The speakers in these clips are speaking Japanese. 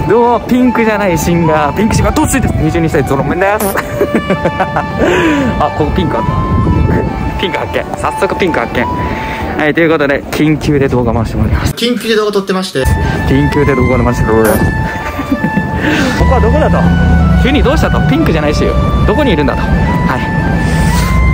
どうもピンクじゃないシンガー、ピンクシンガートッシーです。22歳ゾロ目です。あ、ここピンクあった。ピンク発見。早速ピンク発見。はい、ということで緊急で動画回してもらいます。 緊急で動画撮ってまして、 緊急で動画回してもらいます。ここはどこだと、急にどうしたと、ピンクじゃないしよ、どこにいるんだと。はい、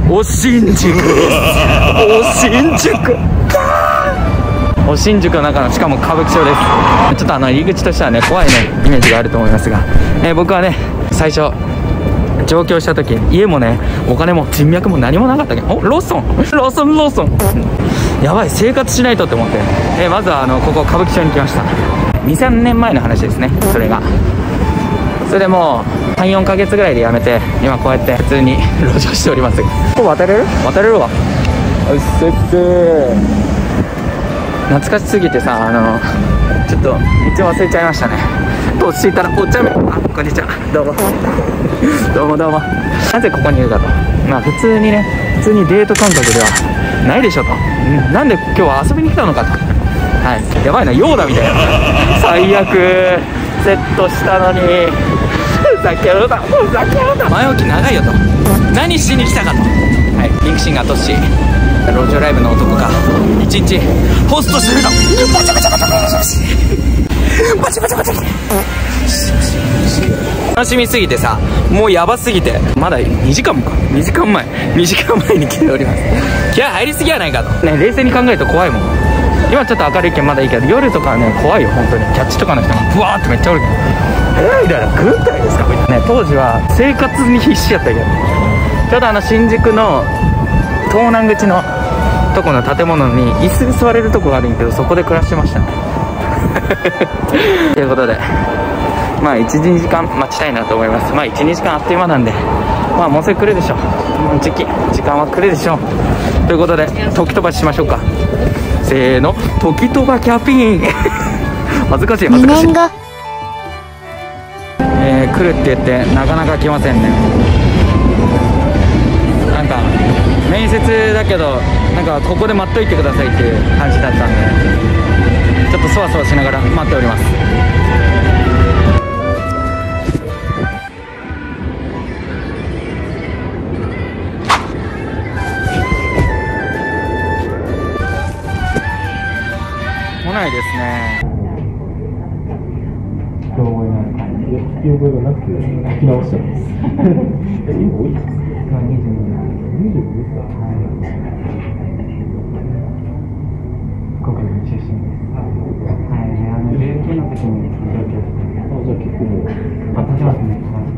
お新宿お新宿お新宿の中の、しかも歌舞伎町です。ちょっと入り口としてはね、怖いねイメージがあると思いますが、僕はね最初上京した時、家もねお金も人脈も何もなかったけど、おローソンやばい、生活しないとって思って、まずはここ歌舞伎町に来ました。2、3年前の話ですね。それでもう 3、4 ヶ月ぐらいで辞めて、今こうやって普通に路上しております。ここ渡れるわ。うっせっせ、懐かしすぎてさ、ちょっと道忘れちゃいましたね。と落ち着いたらお茶目、あ、こんにちは、どうもどうも。なぜここにいるかと、まあ普通にデート感覚ではないでしょと。なんで今日は遊びに来たのかと。はい、やばいな、ヨーダみたいな。最悪、セットしたのにふざけろだ。前置き長いよと。何しに来たかと。はい、ピンクシンガートッシー、路上ライブの男が一日ホストするの。バチャ楽しみすぎてさ、もうやばすぎて、まだ2時間前に来ております。気合入りすぎやないかとね。冷静に考えると怖いもん。今ちょっと明るいけんまだいいけど、夜とかはね怖いよ本当に。キャッチとかの人がブワーってめっちゃおるけど、みたいな、軍隊ですかみたいなね。当時は生活に必死やったけど、ちょうど新宿の東南口のとこの建物に椅子座れるとこがあるんやけど、そこで暮らしてましたね。ということで、まあ 1、2時間待ちたいなと思います。まあ 1、2時間あっという間なんで、まあもうすぐ来るでしょう。時間は来るでしょう。ということで時飛ばししましょうか。せーの、時飛ばキャピーン。恥ずかしい。2年後来るって言ってなかなか来ませんね。なんか面接だけど、なんかここで待っといてくださいっていう感じだったんで、ちょっとそわそわしながら待っております。来ないですね。 聞き覚えがなくて書き直しちゃうんです。今多いですか？今22ですか？はい。福岡の出身です。はい、19の時に上京して。あ、じゃあ結構もう経ちますね。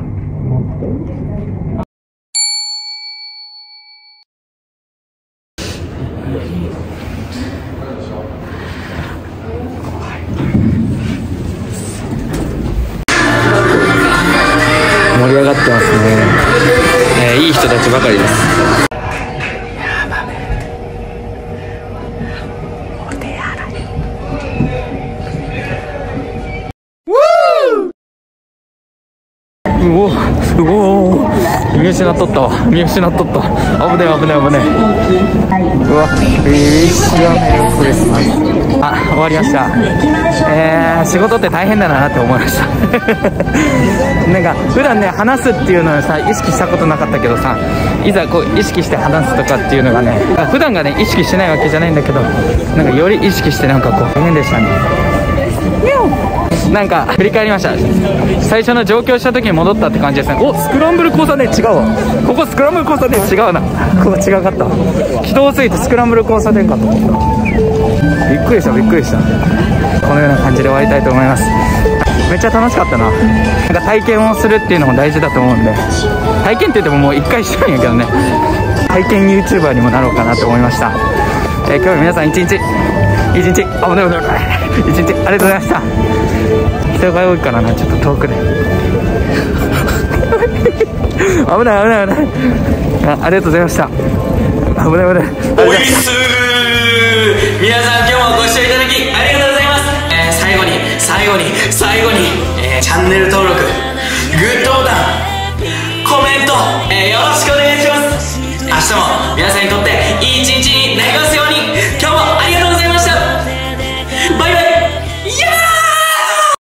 盛り上がってますね。いい人たちばかりです。お手洗い。うお見失っとったわ。危ねえ。うわ、クリスマス。あ、終わりました。仕事って大変だなって思いました。なんか普段ね話すっていうのをさ意識したことなかったけどさ、いざこう意識して話すとかっていうのがね、普段がね意識してないわけじゃないんだけど、なんかより意識してなんかこう大変でしたね。なんか振り返りました。最初の上京した時に戻ったって感じですね。お、スクランブル交差点違うわ。ここスクランブル交差点違うな。ここ違かった。人多すぎてスクランブル交差点かと思った。びっくりした。このような感じで終わりたいと思います。めっちゃ楽しかったな。なんか体験をするっていうのも大事だと思うんで、体験って言ってももう1回したんやけどね、体験 YouTuber にもなろうかなと思いました。今日は皆さん一日一日ありがとうございました。人が多いからな、ちょっと遠くで危ない。ありがとうございました。危ない。 おいっすー。皆さん今日もご視聴いただきありがとうございます。最後にチャンネル登録、グッドボタン、コメント、よろしくお願いします。明日も皆さんにとって